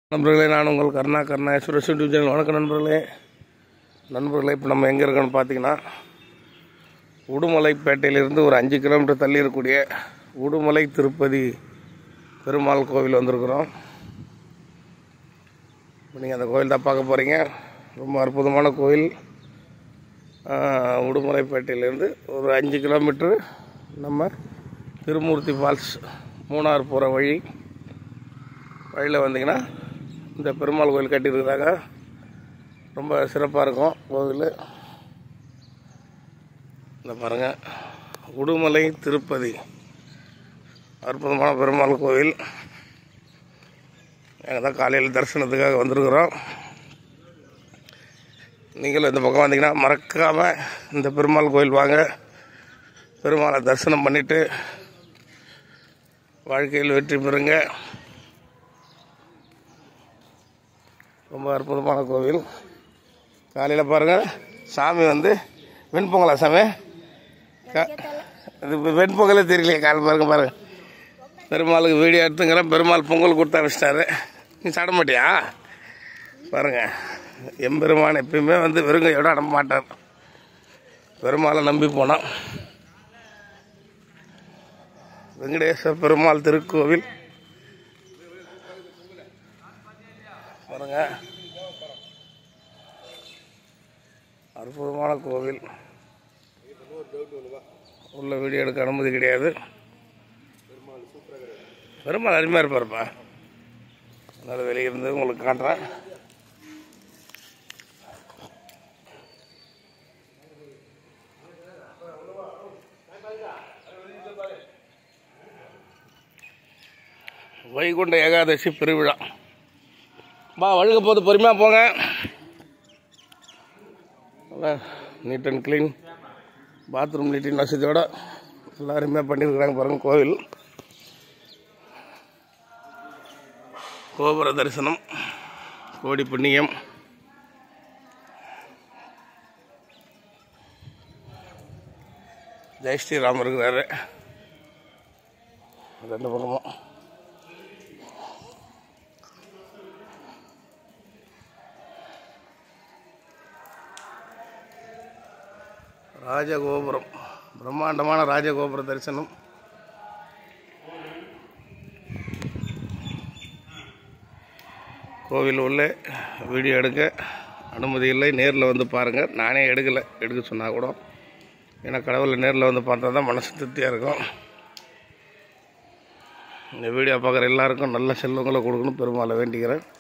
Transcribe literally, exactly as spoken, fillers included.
நண்பர்களே, நான் உங்கள் கருணா கருணா சுரேஷ் யூடியூப் சேனல். வணக்கம் நண்பர்களே. நண்பர்களே இப்போ நம்ம எங்கே இருக்கோன்னு பார்த்தீங்கன்னா, உடுமலைப்பேட்டையிலிருந்து ஒரு அஞ்சு கிலோமீட்டர் தள்ளி இருக்கக்கூடிய உடுமலை திருப்பதி பெருமாள் கோவில் வந்திருக்கிறோம். இப்போ நீங்கள் அந்த கோவில் தான் பார்க்க போகிறீங்க. ரொம்ப அற்புதமான கோவில். உடுமலைப்பேட்டையிலேருந்து ஒரு அஞ்சு கிலோமீட்ரு நம்ம திருமூர்த்தி ஃபால்ஸ் மூணார் போகிற வழி வழியில் வந்தீங்கன்னா இந்த பெருமாள் கோவில் கட்டியிருக்கிறாங்க. ரொம்ப சிறப்பாக இருக்கும் கோவில். இந்த பாருங்கள், உடுமலை திருப்பதி அற்புதமான பெருமாள் கோவில். நாங்கள் தான் காலையில் தரிசனத்துக்காக வந்திருக்கிறோம். நீங்களும் இந்த பக்கம் வந்தீங்கன்னா மறக்காமல் இந்த பெருமாள் கோவில் வாங்க. பெருமாளை தரிசனம் பண்ணிவிட்டு வாழ்க்கையில் வெற்றி பெறுங்க. ரொம்ப அற்புதமான கோவில். காலையில் பாருங்கள், சாமி வந்து வெண்பொங்கலா சாமி? இது வெண்பொங்கலே தெரியலையே. காலை பாருங்க பாருங்க, பெருமாளுக்கு வீடியோ எடுத்துங்கிறேன். பெருமாள் பொங்கல் கொடுத்து அனுப்பிச்சிட்டாரு. நீ சாப்பிட மாட்டியா? பாருங்கள், எம்பெருமான் எப்பயுமே வந்து வெறுங்கையோட அனுப்ப மாட்டார். பெருமாளை நம்பி போனான். வெங்கடேஸ்வர பெருமாள் திருக்கோவில் பாருங்க, அற்புதமான கோவில். உள்ள வீடியோ எடுக்க அனுமதி கிடையாது. பெருமாள் அருமையாக இருப்பார்ப்பா. அதனால் வெளியிருந்து உங்களுக்கு காட்டுறேன். வைகுண்ட ஏகாதசி பெருவிழா. பா வழுக போது பொறுமையாக போங்க. நீட் அண்ட் க்ளீன் பாத்ரூம் நீட்டின் வசதியோட எல்லாருமே பண்ணியிருக்கிறாங்க. பாருங்கள், கோவில் கோபுர தரிசனம் கோடி புண்ணியம். ஜெய் ஸ்ரீராம் இருக்கிறாரு ரெண்டு பக்கமும். ராஜகோபுரம், பிரம்மாண்டமான ராஜகோபுர தரிசனம். கோவில் உள்ள வீடியோ எடுக்க அனுமதி இல்லை. நேரில் வந்து பாருங்கள். நானே எடுக்கலை, எடுக்க சொன்னால் கூட. ஏன்னா கடவுளை நேரில் வந்து பார்த்தா தான் மனசு திருப்தியாக இருக்கும். இந்த வீடியோ பார்க்குற எல்லாருக்கும் நல்ல செல்வங்களை கொடுக்கணும் பெருமாளை வேண்டிக்கிறேன்.